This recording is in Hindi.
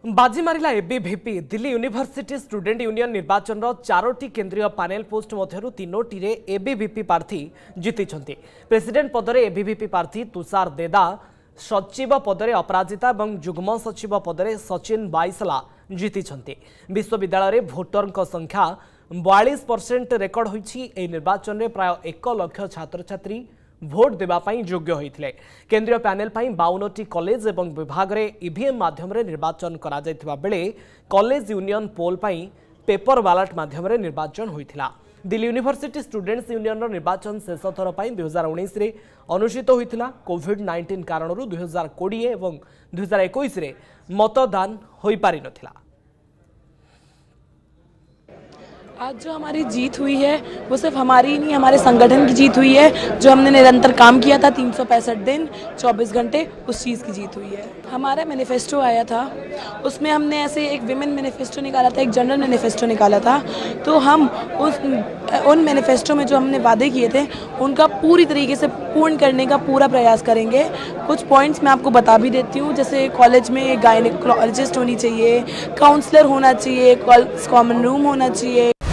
बाजी मारिला ABVP Delhi university student union निर्वाचन चारोटी केंद्रीय पैनल पोस्ट मध्यरु तीनोटी रे एबीवीपी प्रार्थी जीति प्रेसिडेंट पदरे एबीवीपी प्रार्थी तुषार देदा सचिव पदरे अपराजिता और जुग्म सचिव पदरे सचिन बाइसला जीति विश्वविद्यालय भोटर संख्या 42% रेकर्ड होइछि। एही निर्वाचन में प्राय 1 लाख छात्र छात्री भोट देवाई योग्य होते। केंद्रीय पैनल 52टी कॉलेज और विभाग में ईवीएम माध्यम निर्वाचन करा जायतिबा बेले college union poll paper ballot माध्यम निर्वाचन होता। दिल्ली यूनिवर्सिटी स्टूडेंट्स यूनियन निर्वाचन शेष थर 2019 रे अनुष्ठित होता। कोविड-19 कारण 2020 और 2021 रे मतदान हो पारि नथिला। आज जो हमारी जीत हुई है वो सिर्फ हमारी ही नहीं, हमारे संगठन की जीत हुई है। जो हमने निरंतर काम किया था 365 दिन 24 घंटे, उस चीज़ की जीत हुई है। हमारा मैनिफेस्टो आया था, उसमें हमने ऐसे एक विमेन मैनिफेस्टो निकाला था, एक जनरल मैनिफेस्टो निकाला था। तो हम उन मैनिफेस्टो में जो हमने वादे किए थे उनका पूरी तरीके से पूर्ण करने का पूरा प्रयास करेंगे। कुछ पॉइंट्स मैं आपको बता भी देती हूँ, जैसे कॉलेज में गायनेकोलॉजिस्ट होनी चाहिए, काउंसलर होना चाहिए, कॉमन रूम होना चाहिए।